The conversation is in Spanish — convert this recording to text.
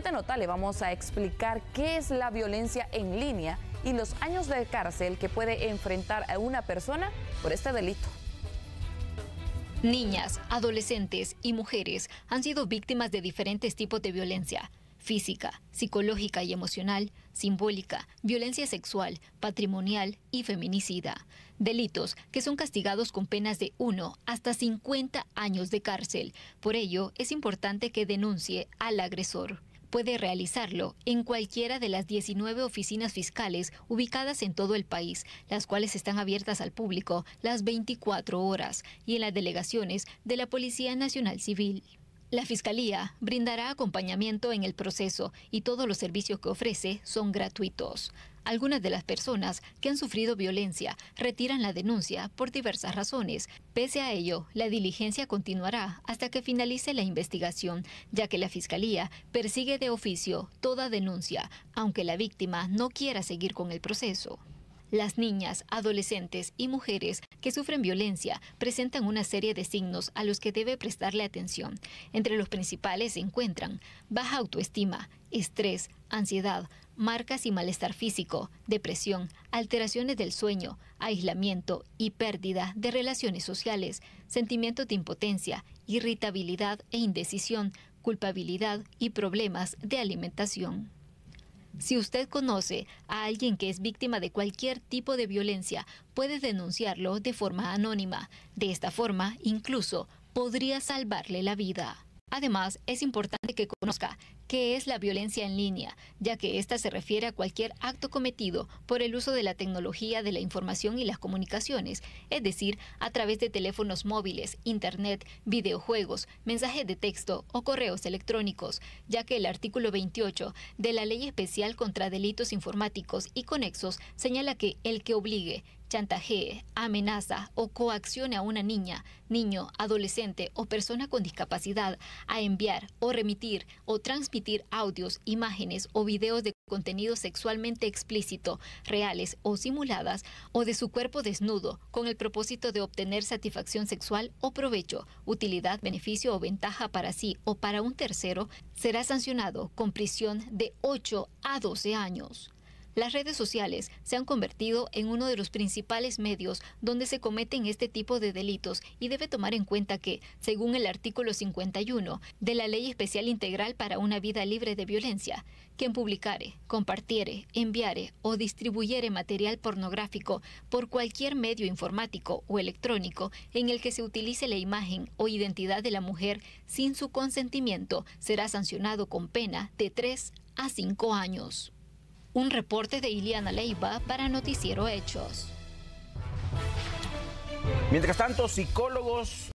siguiente nota le vamos a explicar qué es la violencia en línea y los años de cárcel que puede enfrentar a una persona por este delito. Niñas, adolescentes y mujeres han sido víctimas de diferentes tipos de violencia: física, psicológica y emocional, simbólica, violencia sexual, patrimonial y feminicida. Delitos que son castigados con penas de 1 hasta 50 años de cárcel. Por ello, es importante que denuncie al agresor. Puede realizarlo en cualquiera de las 19 oficinas fiscales ubicadas en todo el país, las cuales están abiertas al público las 24 horas, y en las delegaciones de la Policía Nacional Civil. La Fiscalía brindará acompañamiento en el proceso y todos los servicios que ofrece son gratuitos. Algunas de las personas que han sufrido violencia retiran la denuncia por diversas razones. Pese a ello, la diligencia continuará hasta que finalice la investigación, ya que la Fiscalía persigue de oficio toda denuncia, aunque la víctima no quiera seguir con el proceso. Las niñas, adolescentes y mujeres que sufren violencia presentan una serie de signos a los que debe prestarle atención. Entre los principales se encuentran baja autoestima, estrés, ansiedad, marcas y malestar físico, depresión, alteraciones del sueño, aislamiento y pérdida de relaciones sociales, sentimientos de impotencia, irritabilidad e indecisión, culpabilidad y problemas de alimentación. Si usted conoce a alguien que es víctima de cualquier tipo de violencia, puede denunciarlo de forma anónima. De esta forma, incluso, podría salvarle la vida. Además, es importante que conozca qué es la violencia en línea, ya que esta se refiere a cualquier acto cometido por el uso de la tecnología de la información y las comunicaciones, es decir, a través de teléfonos móviles, internet, videojuegos, mensajes de texto o correos electrónicos, ya que el artículo 28 de la Ley Especial contra Delitos Informáticos y Conexos señala que el que obligue, chantajee, amenaza o coaccione a una niña, niño, adolescente o persona con discapacidad a enviar o remitir o transmitir audios, imágenes o videos de contenido sexualmente explícito, reales o simuladas, o de su cuerpo desnudo, con el propósito de obtener satisfacción sexual o provecho, utilidad, beneficio o ventaja para sí o para un tercero, será sancionado con prisión de 8 a 12 años. Las redes sociales se han convertido en uno de los principales medios donde se cometen este tipo de delitos y debe tomar en cuenta que, según el artículo 51 de la Ley Especial Integral para una Vida Libre de Violencia, quien publicare, compartiere, enviare o distribuyere material pornográfico por cualquier medio informático o electrónico en el que se utilice la imagen o identidad de la mujer sin su consentimiento, será sancionado con pena de 3 a 5 años. Un reporte de Iliana Leiva para Noticiero Hechos. Mientras tanto, psicólogos